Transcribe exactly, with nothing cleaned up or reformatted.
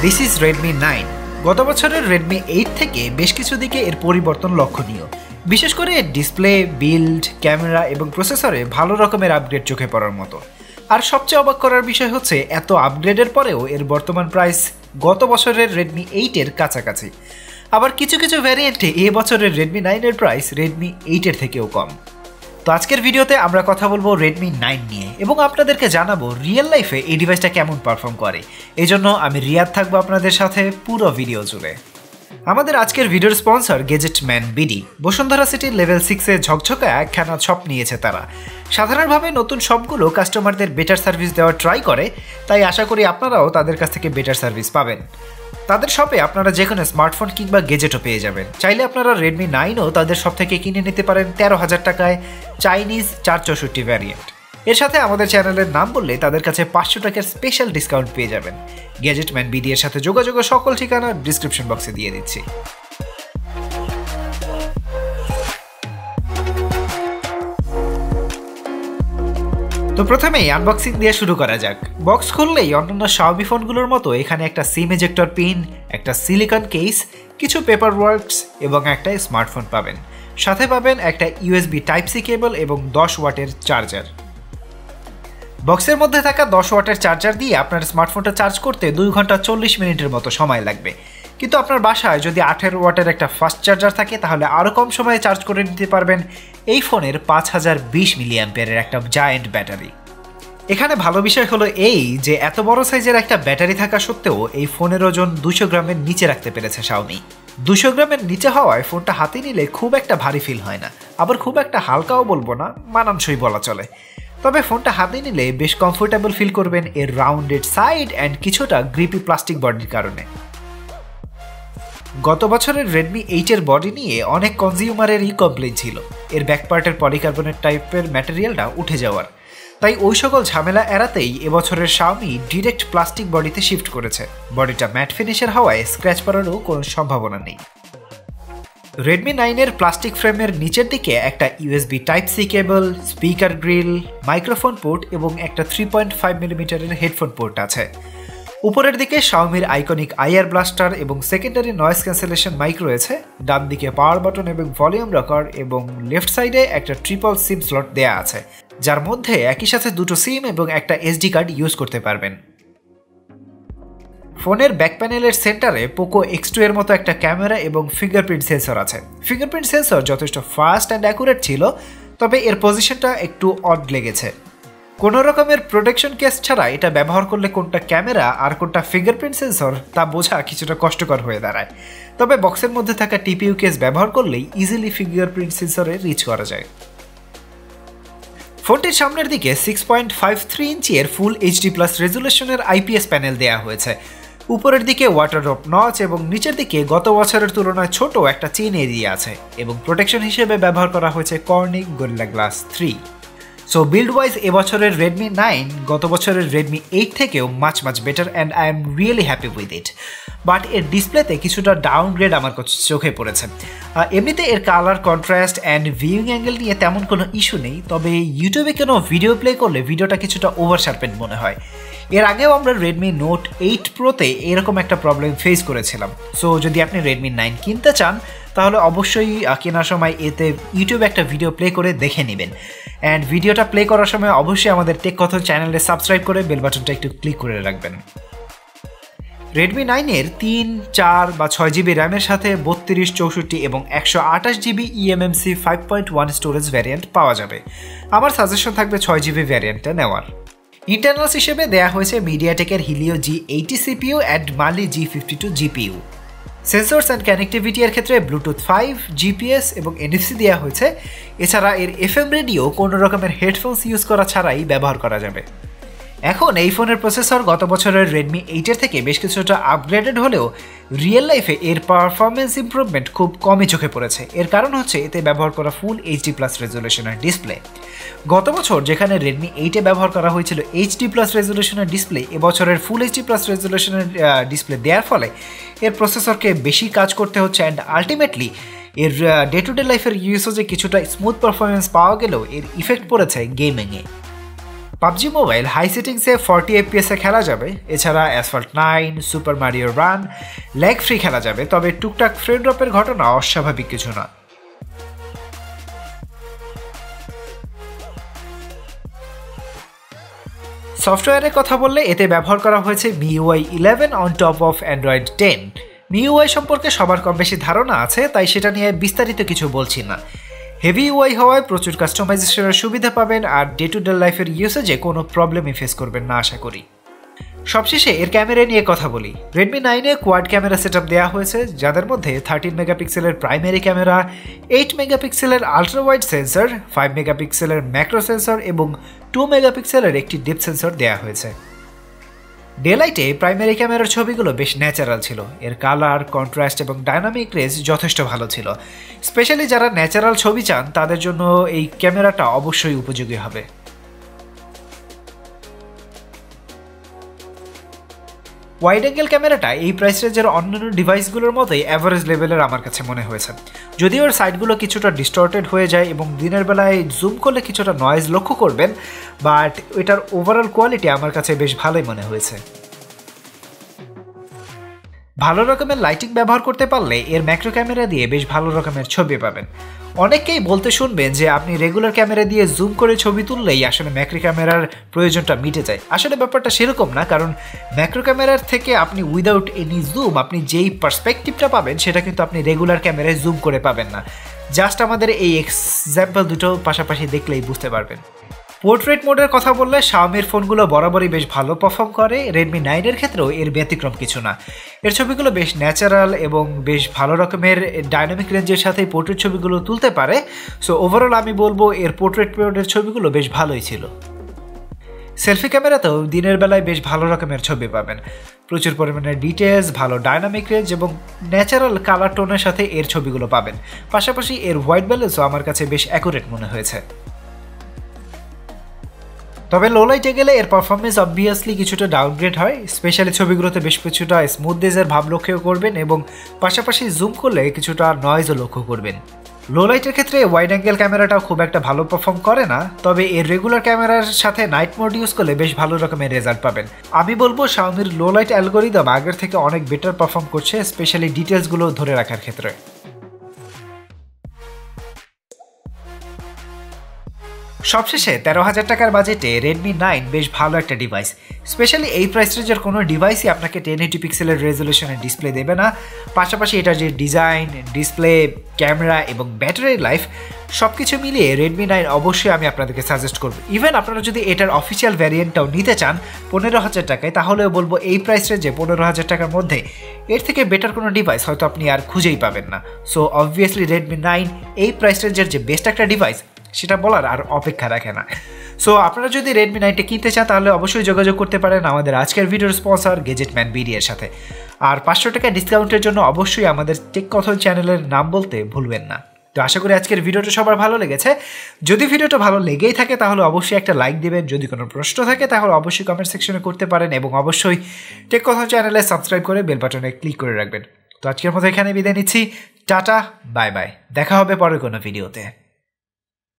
This is Redmi nine. গত বছরের Redmi eight থেকে বেশ কিছু দিকে এর পরিবর্তন লক্ষণীয়, বিশেষ করে এর ডিসপ্লে, বিল্ড, ক্যামেরা এবং প্রসেসরে ভালো রকমের আপগ্রেড চোখে পড়ার মতো। আর সবচেয়ে অবাক করার বিষয় হচ্ছে এত আপগ্রেডের পরেও এর বর্তমান প্রাইস গত বছরের রেডমি এইটের কাছাকাছি। আবার কিছু কিছু ভ্যারিয়েন্টে এ বছরের রেডমি নাইনের প্রাইস রেডমি এইটের থেকেও কম। তো আজকের ভিডিওতে আমরা কথা বলবো রেডমি নাইন নিয়ে এবং আপনাদেরকে জানাবো রিয়েল লাইফে এই ডিভাইসটা কেমন পারফর্ম করে। এই জন্য আমি রিয়াদ থাকবো আপনাদের সাথে পুরো ভিডিও জুড়ে। আমাদের আজকের ভিডিওর স্পন্সর গেজেটম্যান বিডি। বসুন্ধরা সিটির লেভেল সিক্সে ঝকঝকা একখানা শপ নিয়েছে তারা। সাধারণভাবে নতুন শপগুলো কাস্টমারদের বেটার সার্ভিস দেওয়ার ট্রাই করে, তাই আশা করি আপনারাও তাদের কাছ থেকে বেটার সার্ভিস পাবেন। তাদের শপে আপনারা যে কোনো স্মার্টফোন কিংবা গেজেটও পেয়ে যাবেন। চাইলে আপনারা রেডমি নাইনও তাদের শপ থেকে কিনে নিতে পারেন তেরো হাজার টাকায়, চাইনিজ চার চৌষট্টি ভ্যারিয়েন্ট। এর সাথে আমাদের চ্যানেলের নাম বললে তাদের কাছে পাঁচশো টাকার স্পেশাল ডিসকাউন্ট পেয়ে যাবেন। গেজেটম্যান বিডি এর সাথে যোগাযোগের সকল ঠিকানা ডিসক্রিপশন বক্সে দিয়ে দিচ্ছি। তো প্রথমেই আনবক্সিং দিয়ে শুরু করা যাক। বক্স খুললেই অন্যান্য শাওমি ফোনগুলোর মতো এখানে একটা সিম এজেক্টর পিন, একটা সিলিকন কেস, কিছু পেপার ওয়ার্কস এবং একটা স্মার্টফোন পাবেন। সাথে পাবেন একটা ইউএসবি টাইপ সি কেবল এবং দশ ওয়াটের চার্জার। বক্সের মধ্যে থাকা দশ ওয়াটের চার্জার দিয়ে আপনার স্মার্টফোনটা চার্জ করতে দুই ঘন্টা চল্লিশ মিনিটের মতো সময় লাগবে। কিন্তু আপনার বাসায় যদি আঠেরো ওয়াটের একটা ফাস্ট চার্জার থাকে তাহলে আরও কম সময়ে চার্জ করে নিতে পারবেন এই ফোনের পাঁচ হাজার বিশ মিলি অ্যাম্পিয়ারের একটা জায়ান্ট ব্যাটারি। এখানে ভালো বিষয় হলো এই যে এত বড় সাইজের একটা ব্যাটারি থাকা সত্ত্বেও এই ফোনের ওজন দুশো গ্রামের নিচে রাখতে পেরেছে শাওমি। দুশো গ্রামের নিচে হওয়ায় ফোনটা হাতে নিলে খুব একটা ভারী ফিল হয় না, আবার খুব একটা হালকাও বলবো না, মানানসই বলা চলে। তবে ফোনটা হাতে নিলে বেশ কমফোর্টেবল ফিল করবেন এর রাউন্ডেড সাইড অ্যান্ড কিছুটা গ্রিপি প্লাস্টিক বডির কারণে। গত বছরের রেডমি এইটের বডি নিয়ে অনেক কনজিউমারেরই কমপ্লেন ছিল এর ব্যাকপার্টের পলিকার্বনেট টাইপের ম্যাটেরিয়ালটা উঠে যাওয়ার। তাই ওই সকল ঝামেলা এড়াতেই এবছরের শাওমি ডিরেক্ট প্লাস্টিক বডিতে শিফট করেছে। বডিটা ম্যাট ফিনিশের হওয়ায় স্ক্র্যাচ পড়ারও কোনো সম্ভাবনা নেই। রেডমি নাইনের প্লাস্টিক ফ্রেমের নিচের দিকে একটা USB type C cable, speaker grille, microphone port এবং একটা থ্রি পয়েন্ট ফাইভ মিলিমিটারের হেডফোন পোর্ট আছে। উপরের দিকে শাওমির আইকনিক আইআর ব্লাস্টার এবং সেকেন্ডারি নয়েজ ক্যান্সেলেশন মাইক রয়েছে। ডান দিকে পাওয়ার বাটন এবং ভলিউম রকার এবং লেফট সাইডে একটা ট্রিপল সিম স্লট দেয়া আছে, যার মধ্যে একই সাথে দুটো সিম এবং একটা এসডি কার্ড ইউজ করতে পারবেন। ফোনের ব্যাক প্যানেলের সেন্টারে পোকো এক্স টু এর মতো একটা ক্যামেরা এবং ফিঙ্গারপ্রিন্ট সেন্সর আছে। ফিঙ্গারপ্রিন্ট সেন্সর যথেষ্ট ফাস্ট অ্যান্ড অ্যাকুরেট ছিল, তবে এর পজিশনটা একটু অড লেগেছে। কোনো রকমের প্রোটেকশন কেস ছাড়া এটা ব্যবহার করলে কোনটা ক্যামেরা আর কোনটা ফিঙ্গারপ্রিন্ট সেন্সর তা বোঝা কিছুটা কষ্টকর হয়ে দাঁড়ায়। তবে বক্সের মধ্যে থাকা টিপিইউ কেস ব্যবহার করলেই ইজিলি ফিঙ্গারপ্রিন্ট সেন্সরে রিচ করা যায়। ফোনটির সামনের দিকে six point five three inch এর ফুল এইচডি প্লাস রেজুলেশনের আইপিএস প্যানেল দেওয়া হয়েছে। উপরের দিকে ওয়াটারড্রপ নচ এবং নিচের দিকে গত বছরের তুলনায় ছোট একটা চেইন এরিয়া আছে এবং প্রোটেকশন হিসেবে ব্যবহার করা হয়েছে Corning Gorilla glass three. So build wise এবছরের রেডমি নাইন গত বছরের রেডমি এইট থেকেও much much better and I am really happy with it. But এর ডিসপ্লেতে কিছুটা ডাউনগ্রেড আমার চোখে পড়েছে। এমনিতে এর colour contrast and viewing angle নিয়ে তেমন কোনো ইস্যু নেই, তবে ইউটিউবে কোনো ভিডিও প্লে করলে ভিডিওটা কিছুটা ওভার শার্পেন মনে হয়। এর আগেও আমরা রেডমি নোট এইট প্রোতে এরকম একটা প্রবলেম ফেস করেছিলাম। সো যদি আপনি রেডমি নাইন কিনতে চান তাহলে অবশ্যই কেনার সময় এতে ইউটিউবে একটা ভিডিও প্লে করে দেখে নেবেন। অ্যান্ড ভিডিওটা প্লে করার সময় অবশ্যই আমাদের টেক কথন চ্যানেলে সাবস্ক্রাইব করে বেল বাটনটা একটু ক্লিক করে রাখবেন। রেডমি নাইনের তিন, চার বা ছয় জিবি র্যামের সাথে বত্রিশ, চৌষট্টি এবং একশো আঠাশ GB eMMC five point one storage variant পাওয়া যাবে। আমার সাজেশন থাকবে ছয় জিবি ভ্যারিয়েন্টটা নেওয়ার। ইন্টারনালস হিসেবে দেয়া হয়েছে মিডিয়াটেকের Helio G eighty CPU and Mali G fifty two GPU. Sensors and connectivity এর ক্ষেত্রে ব্লুটুথ ফাইভ, জিপিএস এবং এনএফসি দেওয়া হয়েছে। এছাড়া এর এফএম রেডিও কোনো রকমের হেডফোনস ইউজ করা ছাড়াই ব্যবহার করা যাবে। এখন এই ফোনের প্রসেসর গত বছরের রেডমি এইটের থেকে বেশ কিছুটা আপগ্রেডেড হলেও রিয়েল লাইফে এর পারফরমেন্স ইমপ্রুভমেন্ট খুব কমই চোখে পড়েছে। এর কারণ হচ্ছে এতে ব্যবহার করা ফুল এইচডি প্লাস রেজুলেশনের ডিসপ্লে। গত বছর যেখানে রেডমি এইটে ব্যবহার করা হয়েছিল এইচডি প্লাস রেজুলেশনের ডিসপ্লে, এবছরের ফুল এইচডি প্লাস রেজুলেশনের ডিসপ্লে দেওয়ার ফলে এর প্রসেসরকে বেশি কাজ করতে হচ্ছে অ্যান্ড আলটিমেটলি এর ডে টু ডে লাইফের ইউসেজে কিছুটা স্মুথ পারফরমেন্স পাওয়া গেলেও এর ইফেক্ট পড়েছে গেমিংয়ে। পাবজি মোবাইল হাই সেটিংসে ফর্টি এফপিএসে খেলা যাবে। এছাড়া Asphalt nine, Super Mario Run, lag free খেলা যাবে, তবে টুকটাক ফ্রেম ড্রপের ঘটনা অস্বাভাবিক কিছু না। সফটওয়্যারের কথা বললে এতে ব্যবহার করা হয়েছে Mi U I eleven on top of Android ten. Mi U I সম্পর্কে সবার কম বেশি ধারণা আছে, তাই সেটা নিয়ে বিস্তারিত কিছু বলছি না। হেভি ইউআই হওয়ায় প্রচুর কাস্টমাইজেশনের সুবিধা পাবেন আর ডে টু ডে লাইফের ইউসেজে কোনো প্রবলেমই ফেস করবেন না আশা করি। সবশেষে এর ক্যামেরা নিয়ে কথা বলি। রেডমি নাইনে কোয়াড ক্যামেরা সেট আপ দেওয়া হয়েছে, যাদের মধ্যে থার্টিন মেগাপিক্সেলের প্রাইমারি ক্যামেরা, এইট মেগাপিক্সেলের আলট্রা ওয়াইড সেন্সর, ফাইভ মেগাপিক্সেলের ম্যাক্রো সেন্সর এবং টু মেগাপিক্সেলের একটি ডিপ সেন্সর দেওয়া হয়েছে। ডেলাইটে প্রাইমারি ক্যামেরার ছবিগুলো বেশ ন্যাচারাল ছিল। এর কালার, কন্ট্রাস্ট এবং ডাইনামিক রেঞ্জ যথেষ্ট ভালো ছিল। স্পেশালি যারা ন্যাচারাল ছবি চান তাদের জন্য এই ক্যামেরাটা অবশ্যই উপযোগী হবে। ওয়াইড অ্যাঙ্গেল ক্যামেরাটা এই প্রাইস রেঞ্জের অন্যান্য ডিভাইসগুলোর মতোই অ্যাভারেজ লেভেলের আমার কাছে মনে হয়েছে। যদিও ওর সাইডগুলো কিছুটা ডিস্টর্টেড হয়ে যায় এবং দিনের বেলায় জুম করলে কিছুটা নয়েজ লক্ষ্য করবেন, বাট এটার ওভারঅল কোয়ালিটি আমার কাছে বেশ ভালোই মনে হয়েছে। ভালো রকমের লাইটিং ব্যবহার করতে পারলে এর ম্যাক্রো ক্যামেরা দিয়ে বেশ ভালো রকমের ছবি পাবেন। অনেকেই বলতে শুনবেন যে আপনি রেগুলার ক্যামেরা দিয়ে জুম করে ছবি তুললেই আসলে ম্যাক্রো ক্যামেরার প্রয়োজনটা মিটে যায়। আসলে ব্যাপারটা সেরকম না, কারণ ম্যাক্রো ক্যামেরার থেকে আপনি উইদাউট এনি জুম আপনি যেই পার্সপেক্টিভটা পাবেন সেটা কিন্তু আপনি রেগুলার ক্যামেরায় জুম করে পাবেন না। জাস্ট আমাদের এই এক্সাম্পল দুটো পাশাপাশি দেখলেই বুঝতে পারবেন। পোর্ট্রেট মোডের কথা বললে শাওমির ফোনগুলো বরাবরই বেশ ভালো পারফর্ম করে। রেডমি নাইনের ক্ষেত্রেও এর ব্যতিক্রম কিছু না। এর ছবিগুলো বেশ ন্যাচারাল এবং বেশ ভালো রকমের ডাইনামিক রেঞ্জের সাথে পোর্ট্রেট ছবিগুলো তুলতে পারে। সো ওভারঅল আমি বলবো এর পোর্ট্রেট মোডের ছবিগুলো বেশ ভালোই ছিল। সেলফি ক্যামেরাতেও দিনের বেলায় বেশ ভালো রকমের ছবি পাবেন। প্রচুর পরিমাণে ডিটেলস, ভালো ডাইনামিক রেঞ্জ এবং ন্যাচারাল কালার টোনের সাথে এর ছবিগুলো পাবেন। পাশাপাশি এর হোয়াইট ব্যালেন্সও আমার কাছে বেশ অ্যাকুরেট মনে হয়েছে। তবে লো লাইটে গেলে এর পারফরমেন্স অবভিয়াসলি কিছুটা ডাউনগ্রেড হয়। স্পেশালি ছবিগুলোতে বেশ কিছুটা স্মুথনেসের ভাব লক্ষ্য করবেন এবং পাশাপাশি জুম করলে কিছুটা নয়েজও লক্ষ্য করবেন। লো লাইটের ক্ষেত্রে ওয়াইড অ্যাঙ্গেল ক্যামেরাটাও খুব একটা ভালো পারফর্ম করে না, তবে এর রেগুলার ক্যামেরার সাথে নাইট মোড ইউজ করলে বেশ ভালো রকমের রেজাল্ট পাবেন। আমি বলবো শাওমির লো লাইট অ্যালগোরিদম আগের থেকে অনেক বেটার পারফর্ম করছে, স্পেশালি ডিটেলসগুলো ধরে রাখার ক্ষেত্রে। সবশেষে তেরো হাজার টাকার বাজেটে রেডমি নাইন বেশ ভালো একটা ডিভাইস। স্পেশালি এই প্রাইস রেঞ্জের কোনো ডিভাইসই আপনাকে টেন এইটি পিক্সেলের রেজলিউশনের ডিসপ্লে দেবে না। পাশাপাশি এটার যে ডিজাইন, ডিসপ্লে, ক্যামেরা এবং ব্যাটারি লাইফ সব কিছু মিলিয়ে রেডমি নাইন অবশ্যই আমি আপনাদেরকে সাজেস্ট করব। ইভেন আপনারা যদি এটার অফিসিয়াল ভ্যারিয়েন্টটাও নিতে চান পনেরো হাজার টাকায়, তাহলেও বলবো এই প্রাইস রেঞ্জে পনেরো হাজার টাকার মধ্যে এর থেকে বেটার কোনো ডিভাইস হয়তো আপনি আর খুঁজেই পাবেন না। সো অবভিয়াসলি রেডমি নাইন এই প্রাইস রেঞ্জের যে বেস্ট একটা ডিভাইস সেটা বলার আর অপেক্ষা রাখে না। সো আপনারা যদি রেডমি নাইনটা কিনতে চান তাহলে অবশ্যই যোগাযোগ করতে পারেন আমাদের আজকের ভিডিওর স্পন্সর গেজেটম্যান বিডি এর সাথে। আর পাঁচশো টাকা ডিসকাউন্টের জন্য অবশ্যই আমাদের টেক কথন চ্যানেলের নাম বলতে ভুলবেন না। তো আশা করি আজকের ভিডিওটা সবার ভালো লেগেছে। যদি ভিডিওটা ভালো লেগেই থাকে তাহলে অবশ্যই একটা লাইক দেবেন। যদি কোনো প্রশ্ন থাকে তাহলে অবশ্যই কমেন্ট সেকশনে করতে পারেন এবং অবশ্যই টেক কথন চ্যানেলে সাবস্ক্রাইব করে বেল বাটনে ক্লিক করে রাখবেন। তো আজকের মতো এখানে বিদায় নিচ্ছি। টাটা, বাই বাই, দেখা হবে পরের কোনো ভিডিওতে।